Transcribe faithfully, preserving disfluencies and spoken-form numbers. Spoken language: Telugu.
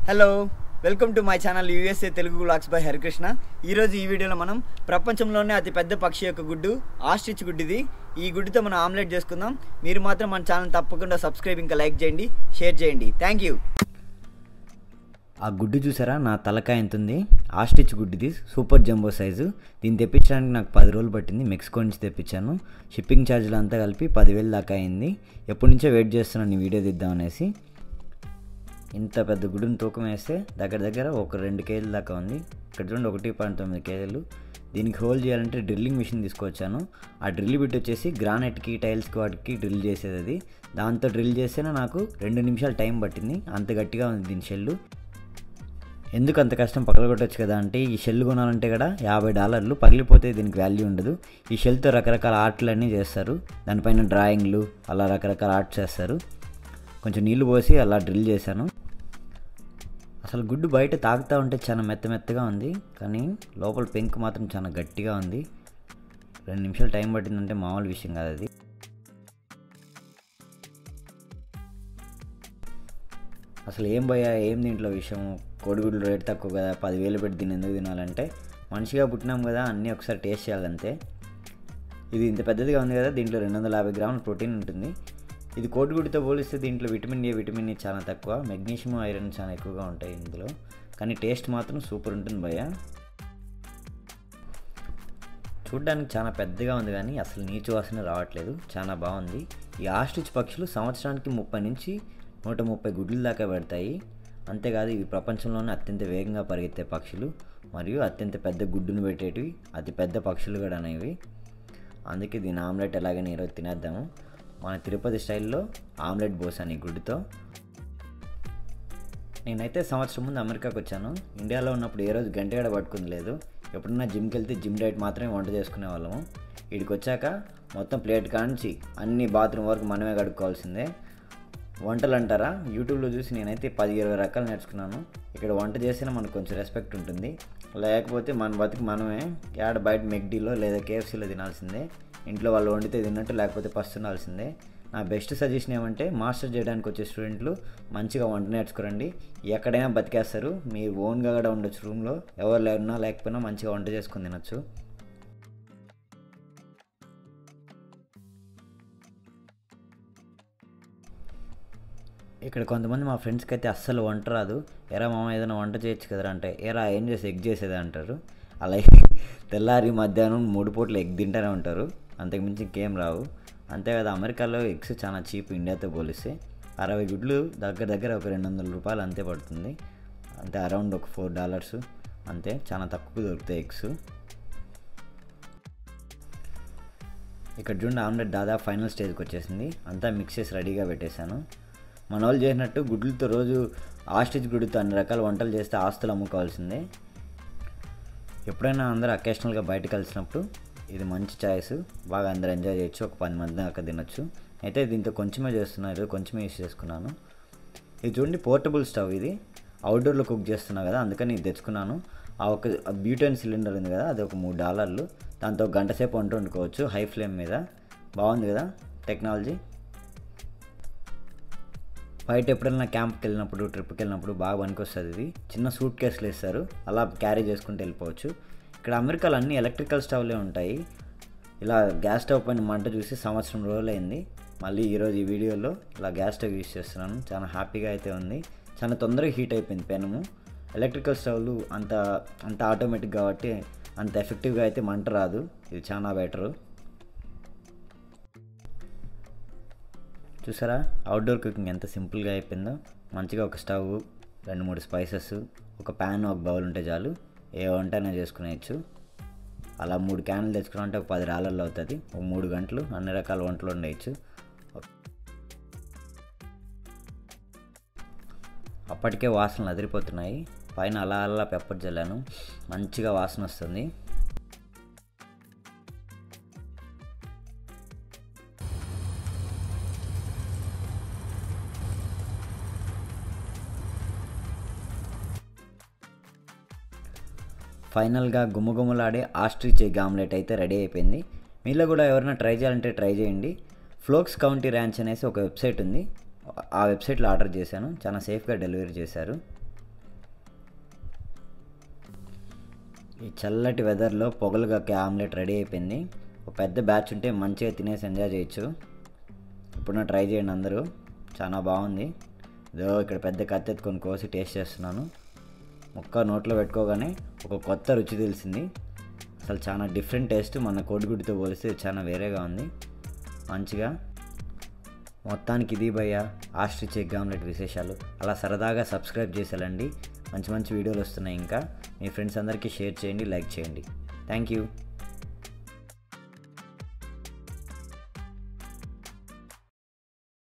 Hello welcome to my channel USA Telugu vlogs by Harikrishna. ఈరోజు ఈ వీడియోలో మనం ప్రపంచంలోనే అతి పెద్ద పక్షి యొక్క గుడ్డు ఆస్ట్రిచ్ గుడ్డిది. ఈ గుడ్డుతో మనం ఆమ్లెట్ చేసుకుందాం. మీరు మాత్రం మన ఛానల్ తప్పకుండా సబ్స్క్రైబ్ ఇంకా లైక్ చేయండి, షేర్ చేయండి. Thank you. ఆ గుడ్డు చూసారా, నా తలకాయ ఎంత ఉంది. ఆస్ట్రిచ్ గుడ్డిది, సూపర్ జంబో సైజు. దీన్ని తెప్పించడానికి నాకు పది రోజులు పట్టింది. మెక్సికో నుంచి తెప్పించాను. షిప్పింగ్ ఛార్జీలు అంతా కలిపి పదివేలు దాకా అయింది. ఎప్పటి నుంచో వెయిట్ చేస్తున్నాను ఈ వీడియో తీద్దామనేసి. ఇంత పెద్ద గుడ్డును తూకం వేస్తే దగ్గర దగ్గర ఒక రెండు కేజీల దాకా ఉంది. ఇక్కడ చూడండి, ఒకటి పాయింట్ తొమ్మిది కేజీలు. దీనికి హోల్ చేయాలంటే డ్రిల్లింగ్ మిషన్ తీసుకొచ్చాను. ఆ డ్రిల్ బిట్ వచ్చేసి గ్రానైట్కి, టైల్స్కి వాటికి డ్రిల్ చేసేది అది. దాంతో డ్రిల్ చేస్తేనే నాకు రెండు నిమిషాలు టైం పట్టింది. అంత గట్టిగా ఉంది దీని షెల్లు. ఎందుకు అంత కష్టం, పగలగొట్టచ్చు కదా అంటే, ఈ షెల్ కొనాలంటే కూడా యాభై డాలర్లు. పగిలిపోతే దీనికి వాల్యూ ఉండదు. ఈ షెల్తో రకరకాల ఆర్ట్లన్నీ చేస్తారు. దానిపైన డ్రాయింగ్లు అలా రకరకాల ఆర్ట్స్ చేస్తారు. కొంచెం నీళ్లు పోసి అలా డ్రిల్ చేశాను. అసలు గుడ్డు బయట తాగుతూ ఉంటే చాలా మెత్త మెత్తగా ఉంది, కానీ లోపల పెంకు మాత్రం చాలా గట్టిగా ఉంది. రెండు నిమిషాలు టైం పట్టిందంటే మామూలు విషయం కాదు అది. అసలు ఏం భయ, ఏం దీంట్లో విషయం, కోడిగుడ్లు రేట్ తక్కువ కదా, పదివేలు పెట్టి దీన్ని ఎందుకు తినాలంటే, మనిషిగా పుట్టినాం కదా, అన్నీ ఒకసారి టేస్ట్ చేయాలంతే. ఇది ఇంత పెద్దదిగా ఉంది కదా, దీంట్లో రెండు వందల యాభై గ్రాముల ప్రోటీన్ ఉంటుంది. ఇది కోడిగుడ్డుతో పోలిస్తే దీంట్లో విటమిన్ ఏ, విటమిన్ ఈ చాలా తక్కువ, మెగ్నీషియం, ఐరన్ చాలా ఎక్కువగా ఉంటాయి ఇందులో. కానీ టేస్ట్ మాత్రం సూపర్ ఉంటుంది భయ్య. చూడ్డానికి చాలా పెద్దగా ఉంది, కానీ అసలు నీచు వాసన రావట్లేదు. చాలా బాగుంది. ఈ ఆస్ట్రిచ్ పక్షులు సంవత్సరానికి ముప్పై నుంచి నూట ముప్పై గుడ్ల దాకా పెడతాయి. అంతేకాదు, ఇవి ప్రపంచంలోనే అత్యంత వేగంగా పరిగెత్తే పక్షులు మరియు అత్యంత పెద్ద గుడ్డును పెట్టేటివి అతి పెద్ద పక్షులు కూడా అనేవి. అందుకే దీని ఆమ్లెట్ ఎలాగైనా ఈరోజు తినేద్దాము. మన తిరుపతి స్టైల్లో ఆమ్లెట్ పోసాను ఈ గుడ్డుతో. నేనైతే సంవత్సరం ముందు అమెరికాకు వచ్చాను. ఇండియాలో ఉన్నప్పుడు ఏ రోజు గంట గడ పట్టుకుంది లేదు. ఎప్పుడన్నా జిమ్కి వెళ్తే జిమ్ డైట్ మాత్రమే వంట చేసుకునే వాళ్ళము. వీడికి వచ్చాక మొత్తం ప్లేట్ కాంచి అన్ని బాత్రూమ్ వరకు మనమే కడుక్కోవాల్సిందే. వంటలు అంటారా, యూట్యూబ్లో చూసి నేనైతే పది ఇరవై రకాలు నేర్చుకున్నాను. ఇక్కడ వంట చేసినా మనకు కొంచెం రెస్పెక్ట్ ఉంటుంది. లేకపోతే మన బతికి మనమే యాడ బయట మెక్డీలో లేదా కేఎఫ్సీలో తినాల్సిందే. ఇంట్లో వాళ్ళు వండితే తిన్నట్టు, లేకపోతే పస్తుండాల్సిందే. నా బెస్ట్ సజెషన్ ఏమంటే, మాస్టర్ చేయడానికి వచ్చే స్టూడెంట్లు మంచిగా వంట నేర్చుకోరండి. ఎక్కడైనా బతికేస్తారు. మీరు ఓన్గా కూడా ఉండొచ్చు రూమ్లో, ఎవరు లేకున్నా లేకపోయినా మంచిగా వంట చేసుకొని తినొచ్చు. ఇక్కడ కొంతమంది మా ఫ్రెండ్స్కి అయితే అస్సలు వంట రాదు. ఎరా మామ ఏదైనా వంట చేయొచ్చు కదరా అంటే, ఎరా ఏం చేసి ఎగ్ చేసేది అంటారు. అలాగే తెల్లారి మధ్యాహ్నం మూడు పూటలు ఎగ్ తింటూనే ఉంటారు. అంతకుమించి ఇంకేం రావు. అంతేకాదు, అమెరికాలో ఎగ్స్ చాలా చీప్ ఇండియాతో పోలిస్తే. అరవై గుడ్లు దగ్గర దగ్గర ఒక రెండు వందల రూపాయలు అంతే పడుతుంది. అంటే అరౌండ్ ఒక ఫోర్ డాలర్స్ అంతే. చాలా తక్కువ దొరుకుతాయి ఎగ్స్. ఇక్కడ చూడండి, ఆమ్లెట్ దాదాపు ఫైనల్ స్టేజ్కి వచ్చేసింది. అంతా మిక్స్ చేసి రెడీగా పెట్టేశాను. మన వాళ్ళు చేసినట్టు గుడ్లతో రోజు ఆస్ట్రిచ్ గుడ్డుతో అన్ని రకాల వంటలు చేస్తే ఆస్తులు అమ్ముకోవాల్సిందే. ఎప్పుడైనా అందరూ అకేషనల్గా బయట కలిసినప్పుడు ఇది మంచి చాయిస్. బాగా అందరూ ఎంజాయ్ చేయొచ్చు. ఒక పది మంది దాకా తినొచ్చు. అయితే దీంతో కొంచెమే చేస్తున్నారు, కొంచెమే యూస్ చేసుకున్నాను. ఇది చూడండి, పోర్టబుల్ స్టవ్. ఇది అవుట్డోర్లో కుక్ చేస్తున్నా కదా, అందుకని ఇది తెచ్చుకున్నాను. ఆ ఒక బ్యూటైన్ సిలిండర్ ఉంది కదా, అది ఒక మూడు డాలర్లు. దాంతో గంట సేపు వంట వండుకోవచ్చు హై ఫ్లేమ్ మీద. బాగుంది కదా టెక్నాలజీ. బయట ఎప్పుడైనా క్యాంప్కి వెళ్ళినప్పుడు, ట్రిప్కి వెళ్ళినప్పుడు బాగా పనికొస్తుంది ఇది. చిన్న సూట్ కేసులు ఇస్తారు, అలా క్యారీ చేసుకుంటూ వెళ్ళిపోవచ్చు. ఇక్కడ అమెరికాలో అన్ని ఎలక్ట్రికల్ స్టవ్లే ఉంటాయి. ఇలా గ్యాస్ స్టవ్ పైన మంట చూసి సంవత్సరం రోజులైంది. మళ్ళీ ఈరోజు ఈ వీడియోలో ఇలా గ్యాస్ స్టవ్ యూస్ చేస్తున్నాను. చాలా హ్యాపీగా అయితే ఉంది. చాలా తొందరగా హీట్ అయిపోయింది పెనము. ఎలక్ట్రికల్ స్టవ్లు అంత అంత ఆటోమేటిక్ కాబట్టి అంత ఎఫెక్టివ్గా అయితే మంట రాదు. ఇది చాలా బెటరు. చూసారా, అవుట్డోర్ కుకింగ్ ఎంత సింపుల్గా అయిపోయిందో. మంచిగా ఒక స్టవ్, రెండు మూడు స్పైసెస్, ఒక ప్యాన్, ఒక బౌల్ ఉంటే చాలు, ఏ వంట అయినా చేసుకునేయచ్చు. అలా మూడు క్యాన్లు తెచ్చుకున్నామంటే ఒక పది డాలర్లు అవుతుంది. ఒక మూడు గంటలు అన్ని రకాల వంటలు వండేయచ్చు. అప్పటికే వాసనలు అదిరిపోతున్నాయి. పైన అలా అలా పెప్పర్ జల్లాను, మంచిగా వాసన వస్తుంది. ఫైనల్గా గుమ్మగుమ్మలాడే ఆస్ట్రిచ్ ఎగ్ ఆమ్లెట్ అయితే రెడీ అయిపోయింది. మీలో కూడా ఎవరైనా ట్రై చేయాలంటే ట్రై చేయండి. ఫ్లోక్స్ కౌంటీ ర్యాంచ్ అనేసి ఒక వెబ్సైట్ ఉంది. ఆ వెబ్సైట్లో ఆర్డర్ చేశాను. చాలా సేఫ్గా డెలివరీ చేశారు. ఈ చల్లటి వెదర్లో పొగలు కక్కే ఆమ్లెట్ రెడీ అయిపోయింది. ఒక పెద్ద బ్యాచ్ ఉంటే మంచిగా తినేసి ఎంజాయ్ చేయొచ్చు. ఇప్పుడు ట్రై చేయండి అందరూ, చాలా బాగుంది. ఇదో ఇక్కడ పెద్ద కత్తి ఎత్తుకొని కోసి టేస్ట్ చేస్తున్నాను. ముక్క నోట్లో పెట్టుకోగానే ఒక కొత్త రుచి తెలిసింది. అసలు చాలా డిఫరెంట్ టేస్ట్, మన కోడిగుడ్డుతో పోలిస్తే చాలా వేరేగా ఉంది. మంచిగా మొత్తానికి ఇది భయ్య ఆస్ట్రిచ్ ఎగ్ ఆమ్లెట్ విశేషాలు. అలా సరదాగా సబ్స్క్రైబ్ చేసేయాలండి. మంచి మంచి వీడియోలు వస్తున్నాయి. ఇంకా మీ ఫ్రెండ్స్ అందరికీ షేర్ చేయండి, లైక్ చేయండి. Thank you.